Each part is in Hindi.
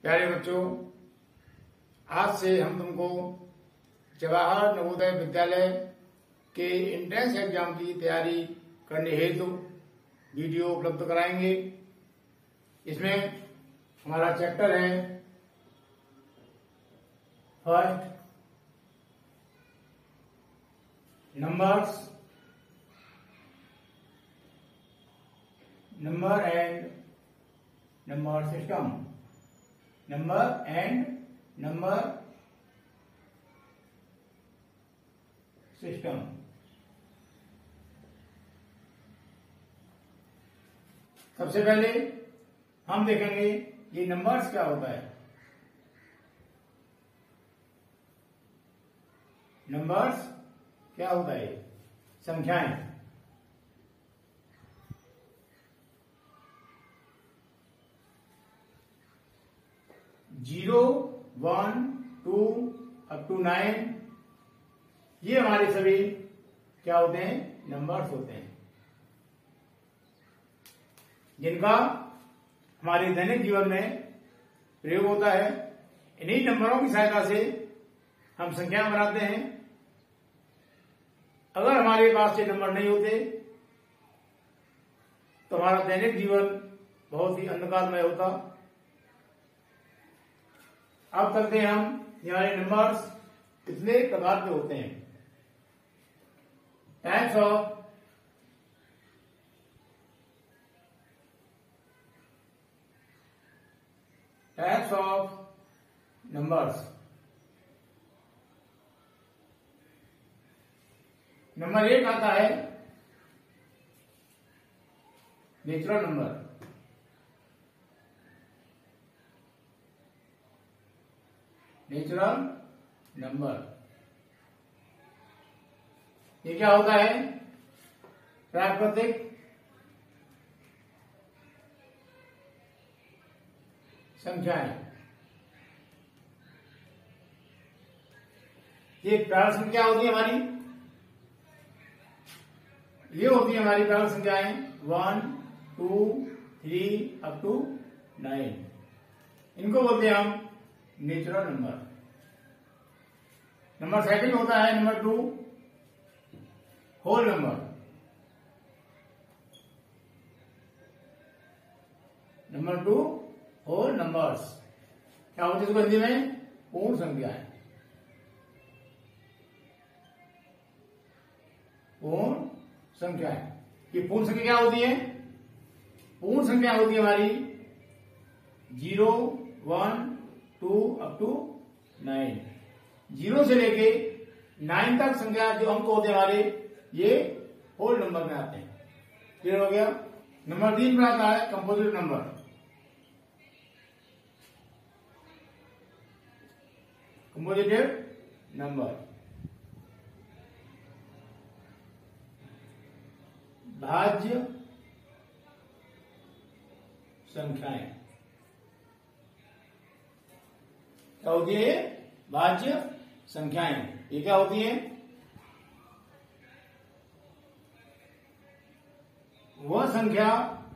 प्यारे बच्चों, आज से हम तुमको जवाहर नवोदय विद्यालय के एंट्रेंस एग्जाम की तैयारी करने हेतु वीडियो उपलब्ध कराएंगे। इसमें हमारा चैप्टर है first numbers, number and number system, number and number system. सबसे पहले हम देखेंगे ये नंबर्स क्या होता है। नंबर्स क्या होता है? संख्याएं। जीरो, 1, 2 अप टू 9, ये हमारे सभी क्या होते हैं? नंबर्स होते हैं, जिनका हमारे दैनिक जीवन में प्रयोग होता है। इन्हीं नंबरों की सहायता से हम संख्या बनाते हैं। अगर हमारे पास ये नंबर नहीं होते तो हमारा दैनिक जीवन बहुत ही अंधकारमय होता। अब करते हैं हम हमारे नंबर्स कितने प्रकार के होते हैं। Types of numbers. नंबर 1 आता है नेचुरल नंबर। नेचुरल नंबर ये क्या होता है? प्राकृतिक संख्याएं। ये प्रारंभिक संख्या होती है हमारी, ये होती है हमारी प्रारंभिक संख्याएं 1, 2, 3 अप टू 9। इनको बोलते हैं हम नेचुरल नंबर। नंबर सेकंड होता है number 2 whole number. Number 2 whole numbers क्या होते हैं इसको हिंदी में? पूर्ण संख्याएं। पूर्ण संख्याएं। ये पूर्ण संख्या क्या होती है? पूर्ण संख्या होती है हमारी 0, 1, 2 अप टू 9। 0 से लेके 9 तक संख्या जो अंक होते हैं हमारे, ये होल नंबर में आते हैं। क्लियर हो गया? नंबर 3 पर आता है कंपोजिट नंबर। कंपोजिटिव नंबर भाज्य संख्याएं। क्या होती है? भाज्य संख्याएं। ये क्या होती है? वह संख्या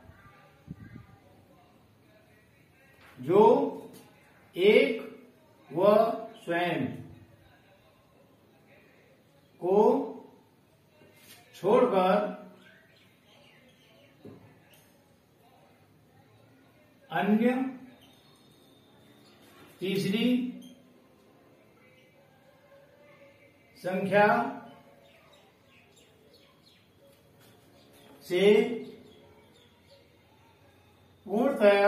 जो एक व स्वयं को छोड़कर अन्य तीसरी संख्या से पूर्णतया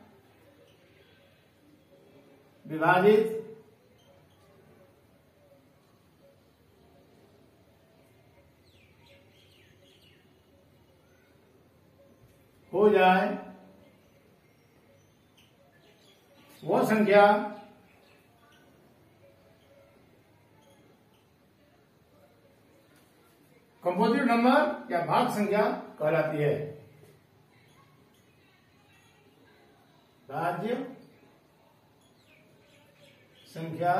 विभाजित हो जाए, वह संख्या कंपोजिट नंबर या भाग संख्या कहलाती है। भाज्य संख्या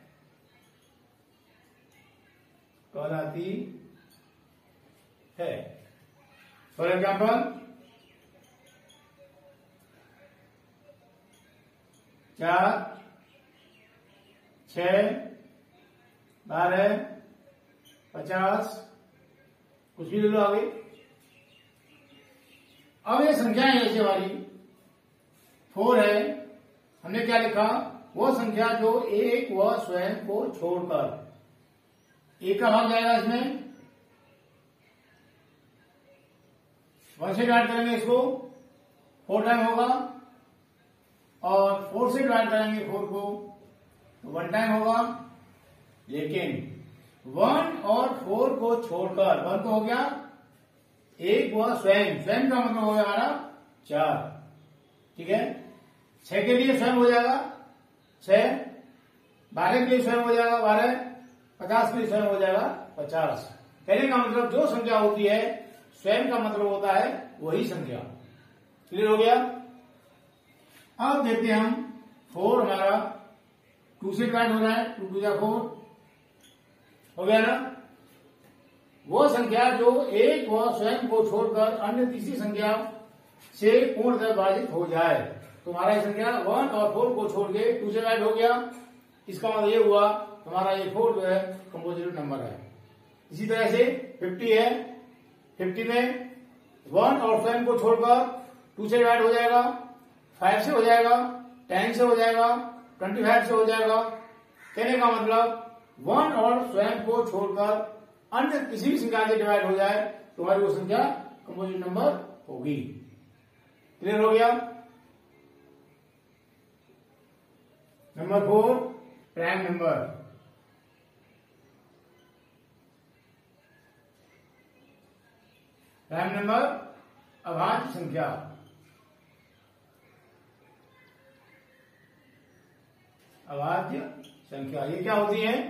कहलाती है। फॉर एग्जाम्पल 4, 6, 12, 50, कुछ भी ले लो आगे। अब ये संख्याएं ऐसे हमारी 4 है, हमने क्या लिखा, वो संख्या जो एक व स्वयं को छोड़कर, एक का भाग जाएगा इसमें, 1 से डिवाइड करेंगे इसको 4 टाइम होगा, और 4 से डिवाइड करेंगे 4 को तो 1 टाइम होगा। लेकिन 1 और 4 को छोड़कर, 1 तो हो गया, एक व स्वयं, स्वयं का मतलब हो गया हमारा 4, ठीक है। 6 के लिए स्वयं हो जाएगा 6, 12 के लिए स्वयं हो जाएगा 12, 50 के लिए स्वयं हो जाएगा 50। कहने का मतलब जो संख्या होती है स्वयं का मतलब होता है वही संख्या। क्लियर हो गया। अब देखते हैं हम 4 हमारा 2 से डिवाइड हो रहा है, 2 2 4 हो गया ना। वो संख्या जो एक व स्वयं को छोड़कर अन्य तीसरी संख्या से पूर्णतः विभाजित हो जाए। तुम्हारा ये संख्या 1 और 4 को छोड़ के 2 से डिवाइड हो गया, इसका मतलब ये हुआ तुम्हारा ये 4 जो है कंपोजिट नंबर है। इसी तरह से 50 है, 50 में 1 और स्वयं को छोड़कर 2 से डिवाइड हो जाएगा, 5 से हो जाएगा, 10 से हो जाएगा, 25 से हो जाएगा। कहने का मतलब 1 और स्वयं को छोड़कर अन्य किसी भी संख्या से डिवाइड हो जाए तुम्हारी वो संख्या कंपोजिट नंबर होगी। क्लियर हो गया। Number 4 prime number. Prime number अभाज्य संख्या। अभाज्य संख्या ये क्या होती है,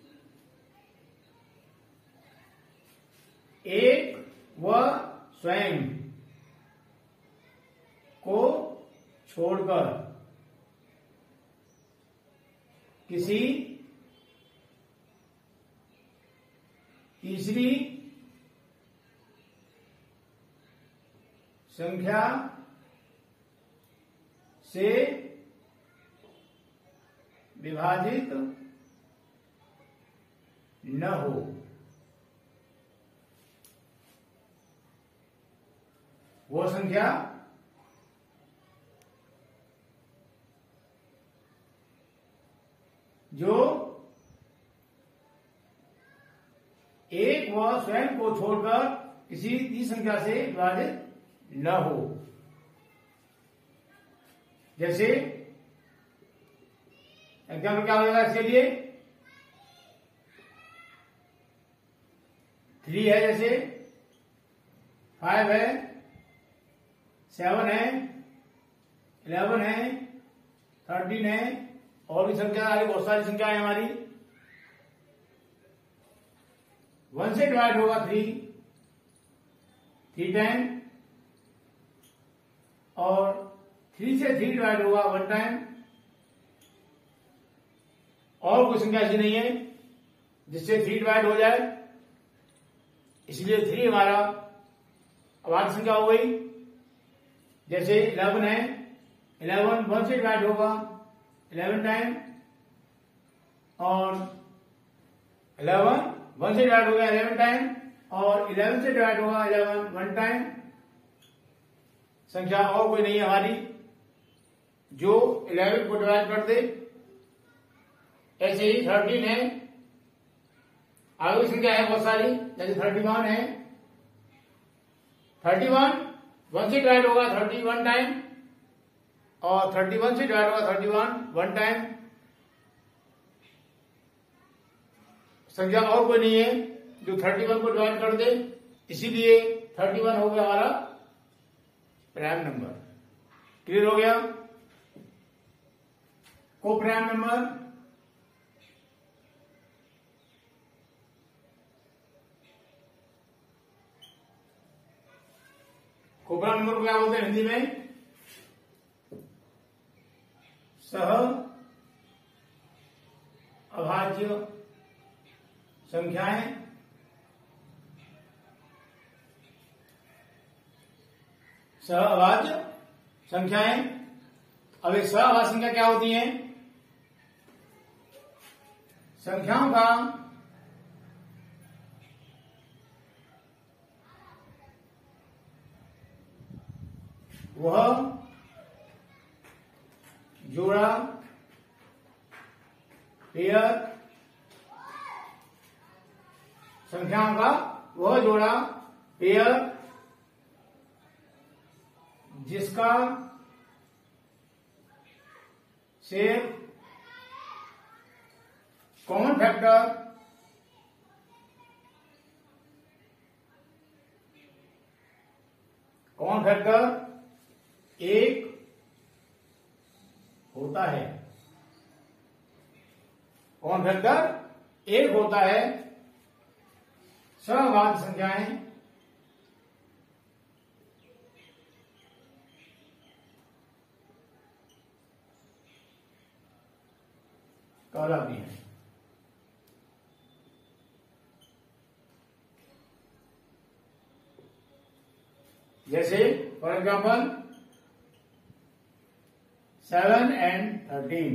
एक व स्वयं को छोड़कर किसी तीसरी संख्या से विभाजित न हो। वो संख्या जो एक व स्वयं को छोड़कर किसी तीसरी संख्या से विभाजित न हो। जैसे एग्जाम्पल क्या होगा इसके लिए, 3 है, जैसे 5 है, 7 है, 11 है, 13 है, और भी संख्या आ रही, बहुत सारी संख्या है हमारी। 1 से डिवाइड होगा 3 टाइम, और 3 से 3 डिवाइड होगा 1 टाइम। और कोई संख्या ऐसी नहीं है जिससे 3 डिवाइड हो जाए, इसलिए 3 हमारा अभाज्य संख्या हो गई। जैसे 11 है, 11 1 से डिवाइड होगा 11 टाइम, और 11 1 से डिवाइड हो गया 11 टाइम, और 11 से डिवाइड होगा 11 1 टाइम। संख्या और कोई नहीं है हमारी जो 11 को डिवाइड कर दे। ऐसे ही 13 है, आगे संख्या है बहुत सारी, जैसे 31 है, 31 1 से डिवाइड होगा 31 टाइम, और 31 से डिवाइड होगा 31 1 टाइम। संख्या और कोई नहीं है जो 31 को डिवाइड कर दे, इसीलिए 31 हो गया हमारा प्राइम नंबर। क्लियर हो गया। को प्राइम नंबर, कोप्रा नंबर को क्या बोलते हैं हिंदी में, सह अभाज्य संख्याएं। सह अभाज्य संख्याएं अब एक सहवाची संख्या क्या होती है? संख्याओं का वह जोड़ा, पेयर, संख्याओं का वह जोड़ा, पेयर जिसका शेप कॉमन फैक्टर एक होता है। कॉमन फैक्टर एक होता है। सहवाची संख्याएं कहलाती हैं। जैसे फॉर एग्जाम्पल 7 and 13,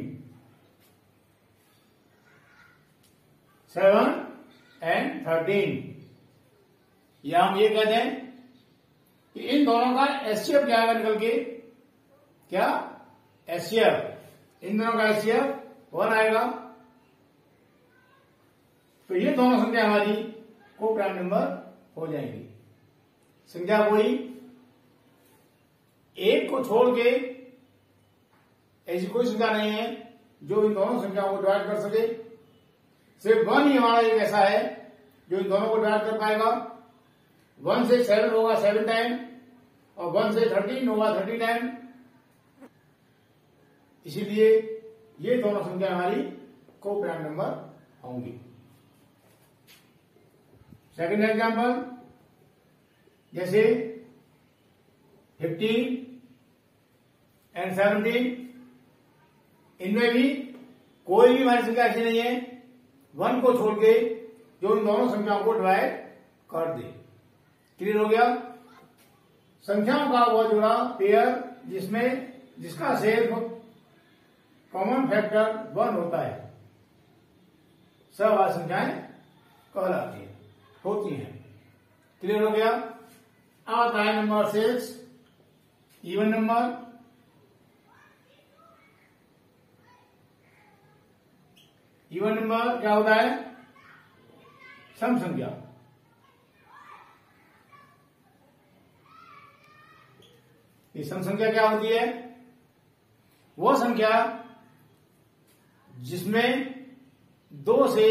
7 and 13, या हम ये कहते हैं कि इन दोनों का एचसीएफ क्या आएगा निकल के? क्या एचसीएफ? इन दोनों का एचसीएफ 1 आएगा। तो ये दोनों संख्या हमारी को प्राइम नंबर हो जाएंगी। संख्या कोई एक को छोड़ के ऐसी कोई संख्या नहीं है जो इन दोनों संख्याओं को डिवाइड कर सके। सिर्फ 1 ही हमारा एक ऐसा है जो इन दोनों को डिवाइड कर पाएगा। 1 से 7 होगा 7 टाइम और 1 से 13 होगा 30 टाइम। इसीलिए ये दोनों संख्या हमारी को प्राइम नंबर होंगी। सेकंड एग्जांपल, जैसे 15 and 17, इनमें भी कोई भी हमारी संख्या ऐसी नहीं है 1 को छोड़ के जो इन दोनों संख्याओं को डिवाइड कर दे। क्लियर हो गया? संख्याओं का वह जोड़ा, पेयर जिसका सिर्फ कॉमन फैक्टर 1 होता है, सहवाची संख्याएं कहलाती है, होती हैं। क्लियर हो गया? अब आता है number 6, even number. Even number क्या होता है? सम संख्या। ये सम संख्या क्या होती है? वो संख्या जिसमें 2 से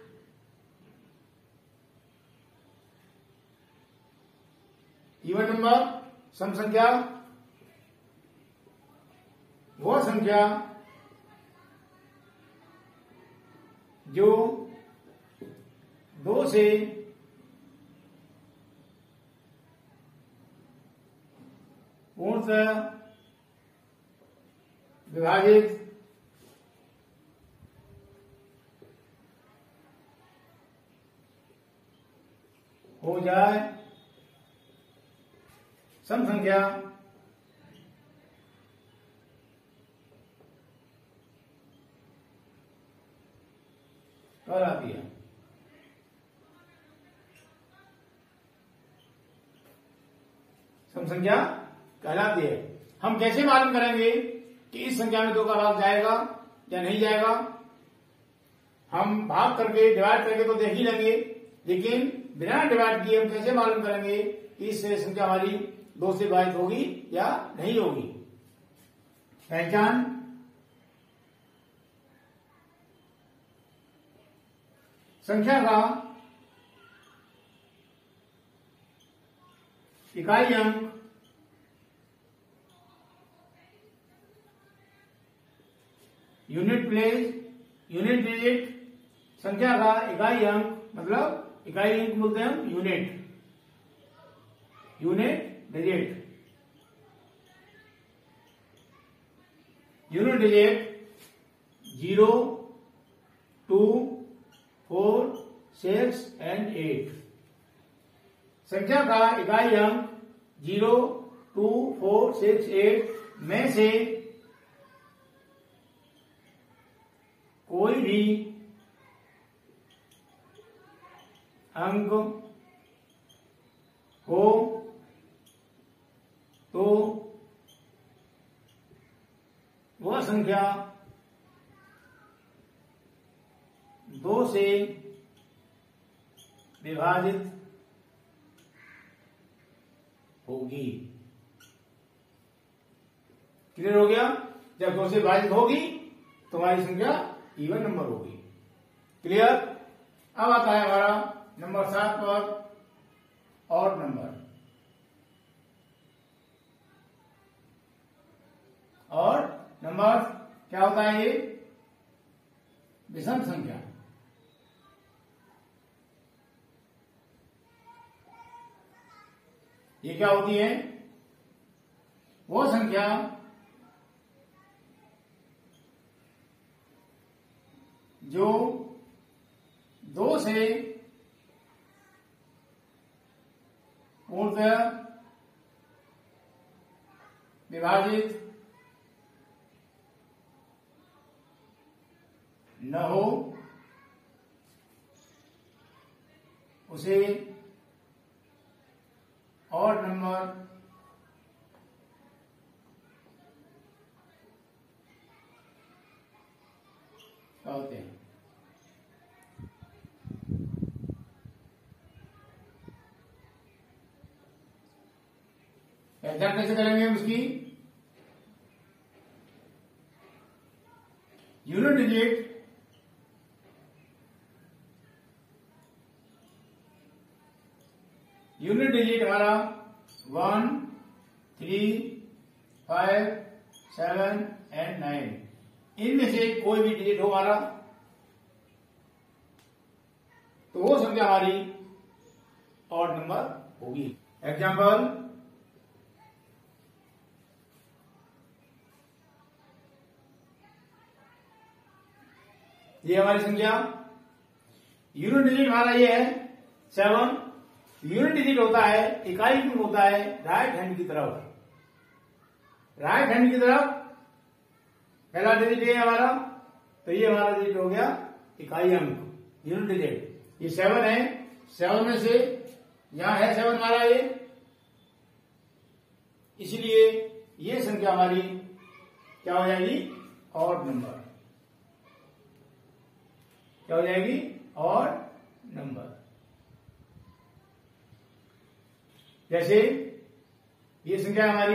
इवन नंबर, सम संख्या वो संख्या जो 2 से पूर्णतः विभाजित हो जाए, सम संख्या कहलाती है। सम संख्या कहलाती है। हम कैसे मालूम करेंगे कि इस संख्या में 2 का भाग जाएगा या नहीं जाएगा? हम भाग करके डिवाइड करके तो देख ही लेंगे, लेकिन बिना डिवाइड किए हम कैसे मालूम करेंगे कि इस संख्या हमारी 2 से विभाजित होगी या नहीं होगी? पहचान, संख्या का इकाई अंक यूनिट प्लेस, यूनिट डिजिट। संख्या का इकाई अंक मतलब इकाई अंक बोलते हैं हम unit, unit digit. Unit digit 0, 2, 4, 6 and 8। संख्या का इकाई अंक 0, 2, 4, 6, 8 में से कोई भी अंक हो तो वह संख्या 2 से विभाजित होगी। क्लियर हो गया? जब 2 से विभाजित होगी तो हमारी संख्या इवन नंबर होगी। क्लियर? अब आता है हमारा नंबर 7 पर ऑड नंबर। और नंबर क्या होता है? ये विषम संख्या। ये क्या होती है? वो संख्या जो 2 से पूर्णतः विभाजित न हो उसे ऑड नंबर कहते हैं। पहचान कैसे करेंगे हम इसकी? यूनिट डिजिट हमारा 1, 3, 5, 7 एंड 9। इनमें से कोई भी डिजिट हो हमारा तो वो संख्या हमारी ऑड नंबर होगी। एग्जाम्पल, ये हमारी संख्या यूनिट डिजिट हमारा ये है 7। यूनिट डिजिट होता है, इकाई गुण होता है राइट हैंड की तरफ। राइट हैंड की तरफ पहला डिजिट ये हमारा, तो ये हमारा डिजिट हो गया इकाई अंक यूनिट डिजिट। ये 7 है, 7 में से यहां है 7 हमारा ये, इसलिए ये संख्या हमारी क्या हो जाएगी? Odd number. क्या हो जाएगी? Odd number. जैसे ये संख्या हमारी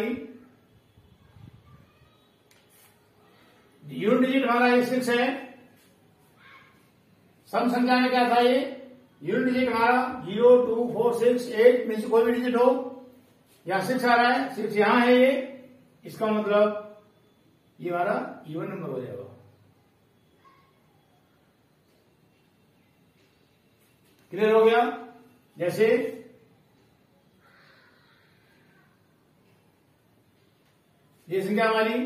यूनिट डिजिट हमारा ये 6 है। सम संख्या में क्या था? ये यूनिट डिजिट हमारा 0, 2, 4, 6, 8 में से कोई भी डिजिट हो। यहां 6 आ रहा है, 6 यहां है ये, इसका मतलब ये हमारा इवन नंबर हो जाएगा। क्लियर हो गया? जैसे ये संख्या हमारी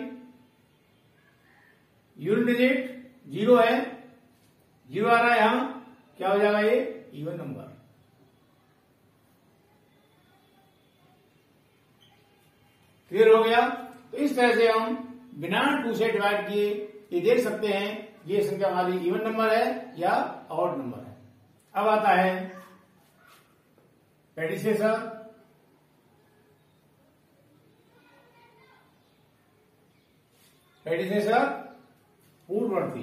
यूनिट डिजिट 0 है, 0 आ रहा है यहां, क्या हो जाएगा? ये इवन नंबर। क्लियर हो गया? तो इस तरह से हम बिना 2 से डिवाइड किए ये देख सकते हैं ये संख्या हमारी इवन नंबर है या ऑड नंबर है। अब आता है प्रेडिसेसर। प्रेडिसेसर पूर्ववर्ती।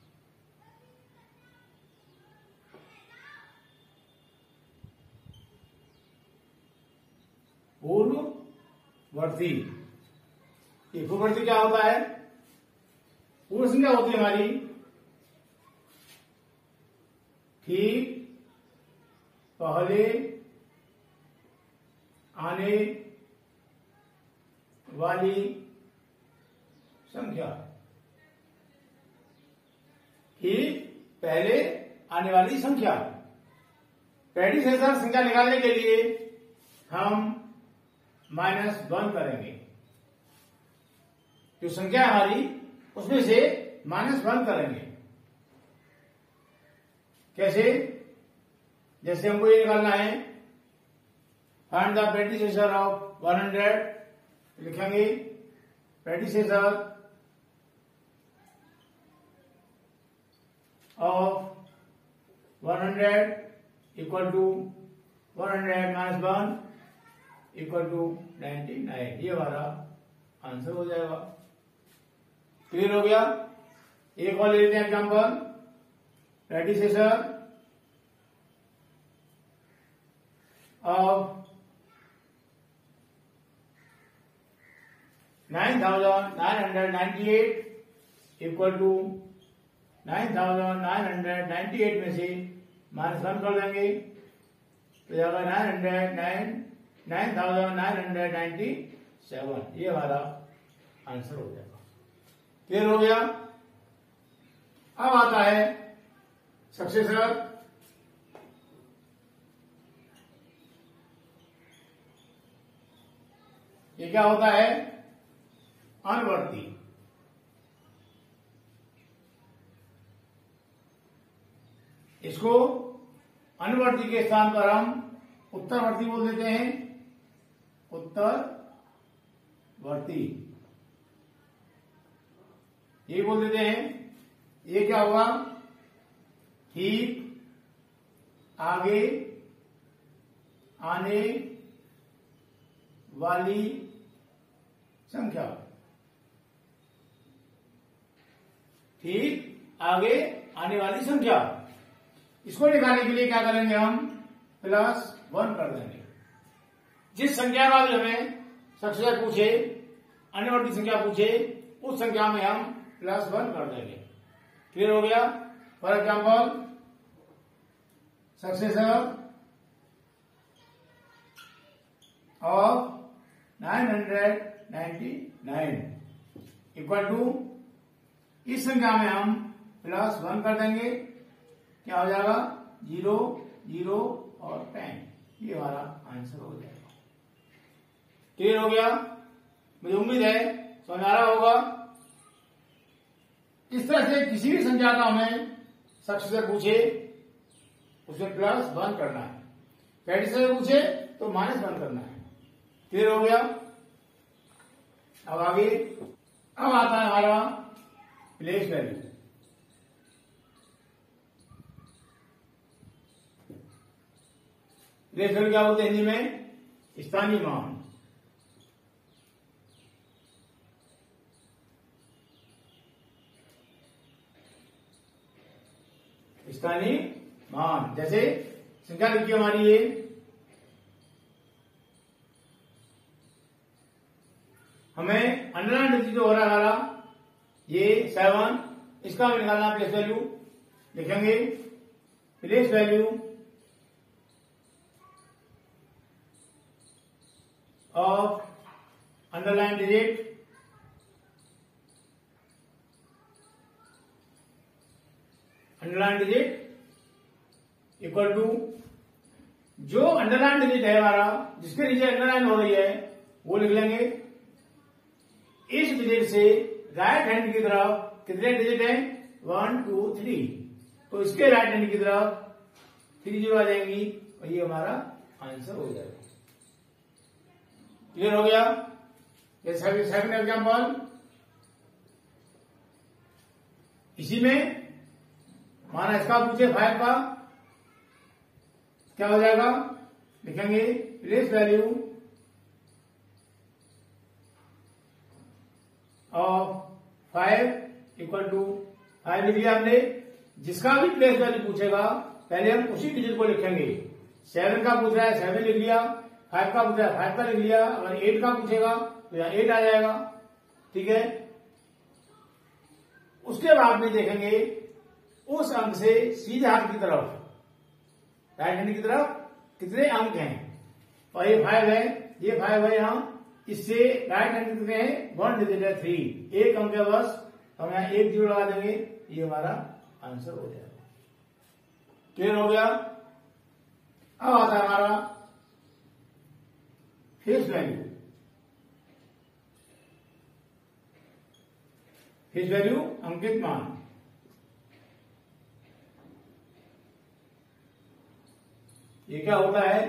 पूर्ववर्ती, ये पूर्ववर्ती क्या होता है? पूर्व संख्या होती है हमारी ठीक पहले आने वाली संख्या। ठीक पहले आने वाली संख्या। प्रेडिसेसर संख्या निकालने के लिए हम -1 करेंगे। जो संख्या है हमारी उसमें से -1 करेंगे। कैसे? जैसे हमको ये निकालना है फाइंड द प्रेडिसेसर ऑफ 100, लिखेंगे predecessor of 100 equal to 100 minus 1 equal to 99। ये हमारा आंसर हो जाएगा। क्लियर हो गया। एक और ले लेते हैं example. Predecessor of 9998 equal to 9998 में से -1 कर देंगे तो जाएगा 9997। ये हमारा आंसर हो जाएगा। क्लियर हो गया। अब आता है सक्सेसर। ये क्या होता है? अनुवर्ती। इसको अनुवर्ती के स्थान पर हम उत्तरवर्ती बोल देते हैं। उत्तरवर्ती ये बोल देते हैं। ये क्या होगा? ठीक आगे आने वाली संख्या। ठीक आगे आने वाली संख्या। इसको निकालने के लिए क्या करेंगे? हम +1 कर देंगे। जिस संख्या का भी हमें सक्सेसर पूछे, अनुवर्ती संख्या पूछे, उस संख्या में हम +1 कर देंगे। क्लियर हो गया। For example successor of 999 equal to, इस संख्या में हम +1 कर देंगे। क्या हो जाएगा? 0 0 और 10। ये हमारा आंसर हो जाएगा। क्लियर हो गया। मुझे उम्मीद है समझ आ रहा होगा। इस तरह से किसी भी संख्या का हमें सक्सेसर पूछे उसे +1 करना है, प्रेडिसेसर पूछे तो -1 करना है। क्लियर हो गया। अब आगे अब आता है हमारा प्लेस वैल्यू। प्लेस वैल्यू क्या बोलते हैं हिंदी में? स्थानीय मान। स्थानीय मान। जैसे संख्या लिखी हमारी ये हमें अंडरलाइन डिजिट हो रहा है ये 7, इसका हमें निकालना प्लेस वैल्यू। लिखेंगे place value of underline digit equal to, जो अंडरलाइन डिजिट है हमारा, जिसके नीचे अंडरलाइन हो रही है, वो लिख लेंगे। इस डिजिट से राइट हैंड की तरफ कितने डिजिट हैं? 1 2 3। तो इसके राइट हैंड की तरफ 3 0 आ जाएंगी और ये हमारा आंसर हो जाएगा। क्लियर हो गया। सेकंड एग्जाम्पल, इसी में माना इसका पूछे 5 का, क्या हो जाएगा? लिखेंगे place value of 5 equal to 5 लिख लिया हमने। जिसका भी प्लेस वैल्यू पूछेगा पहले हम उसी डिजिट को लिखेंगे। 7 का पूछ रहा है 7 लिख लिया, 5 का पूछ रहा है 5 का लिख लिया। अगर 8 का पूछेगा तो यहाँ 8 आ जाएगा। ठीक है। उसके बाद में देखेंगे उस अंक से सीधे हाथ की तरफ, राइट हैंड की तरफ कितने अंक हैं। और ये 5 है, ये 5 है यहाँ। इससे राइट हैंड कितने हैं? 1 डिजिट है 3, एक अंक है बस। हम यहाँ 1 0 लगा देंगे, ये हमारा आंसर हो जाएगा। क्लियर हो गया। अब आता है हमारा फेस वैल्यू। फेस वैल्यू अंकित मान। ये क्या होता है?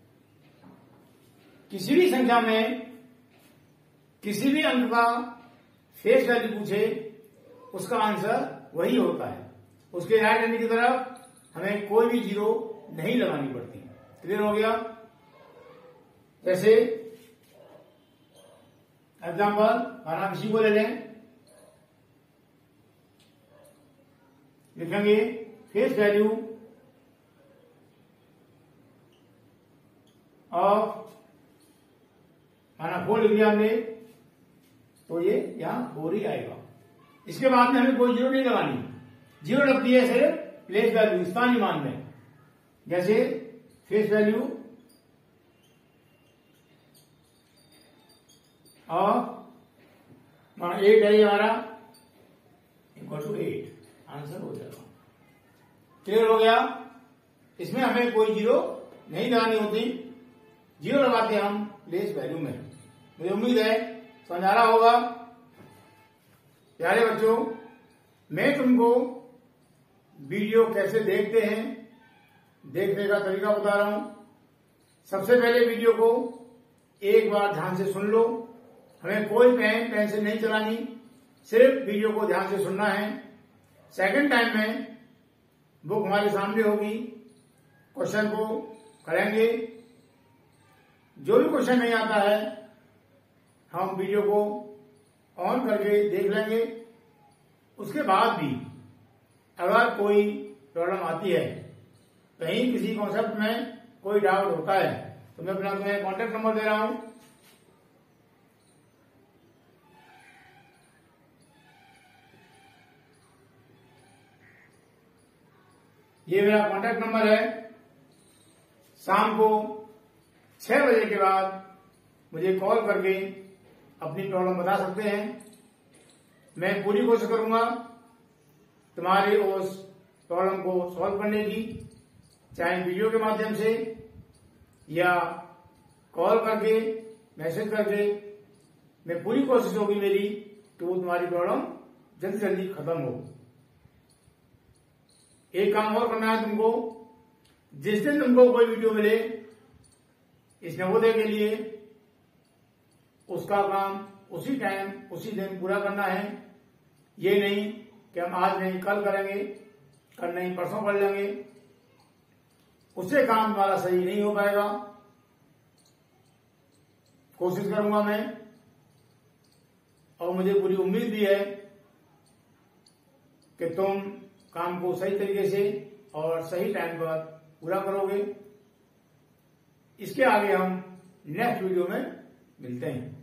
किसी भी संख्या में किसी भी अंक का फेस वैल्यू पूछे उसका आंसर वही होता है। उसके राइट हैंड की तरफ हमें कोई भी जीरो नहीं लगानी पड़ती। क्लियर हो गया? जैसे एग्जाम्पल माना किसी को ले लें, लिखेंगे फेस वैल्यू ऑफ, माना 4 लिख दिया हमने, तो ये यहां 4 ही आएगा। इसके बाद में हमें कोई जीरो नहीं लगानी, जीरो लगती है सिर्फ प्लेस वैल्यू स्थानीय मान में। जैसे फेस वैल्यू ऑफ 8 है हमारा, इक्वल टू 8, आंसर हो जाएगा। क्लियर हो गया? इसमें हमें कोई जीरो नहीं लगानी होती, जीरो लगाते हम प्लेस वैल्यू में। मुझे उम्मीद है समझ आ रहा होगा। प्यारे बच्चों, मैं तुमको वीडियो कैसे देखते हैं, देखने का तरीका बता रहा हूं। सबसे पहले वीडियो को एक बार ध्यान से सुन लो। हमें कोई पेन से नहीं चलानी, सिर्फ वीडियो को ध्यान से सुनना है। सेकंड टाइम में बुक हमारे सामने होगी, क्वेश्चन को करेंगे। जो भी क्वेश्चन नहीं आता है हम वीडियो को ऑन करके देख लेंगे। उसके बाद भी अगर कोई प्रॉब्लम आती है, कहीं किसी कॉन्सेप्ट में कोई डाउट होता है, तो मैं अपना तुम्हें कॉन्टेक्ट नंबर दे रहा हूं। ये मेरा कॉन्टेक्ट नंबर है। शाम को 6 बजे के बाद मुझे कॉल करके अपनी प्रॉब्लम बता सकते हैं। मैं पूरी कोशिश करूंगा तुम्हारी उस प्रॉब्लम को सॉल्व करने की, चाहे वीडियो के माध्यम से या कॉल करके, मैसेज करके। मैं पूरी कोशिश होगी मेरी कि वो तुम्हारी प्रॉब्लम जल्दी से जल्दी खत्म हो। एक काम और करना है तुमको, जिस दिन तुमको कोई वीडियो मिले इस नवोदय के लिए, उसका काम उसी टाइम उसी दिन पूरा करना है। ये नहीं कि हम आज नहीं कल करेंगे, कल नहीं परसों कर लेंगे, उससे काम तुम्हारा सही नहीं हो पाएगा। कोशिश करूंगा मैं, और मुझे पूरी उम्मीद भी है कि तुम काम को सही तरीके से और सही टाइम पर पूरा करोगे। इसके आगे हम नेक्स्ट वीडियो में मिलते हैं।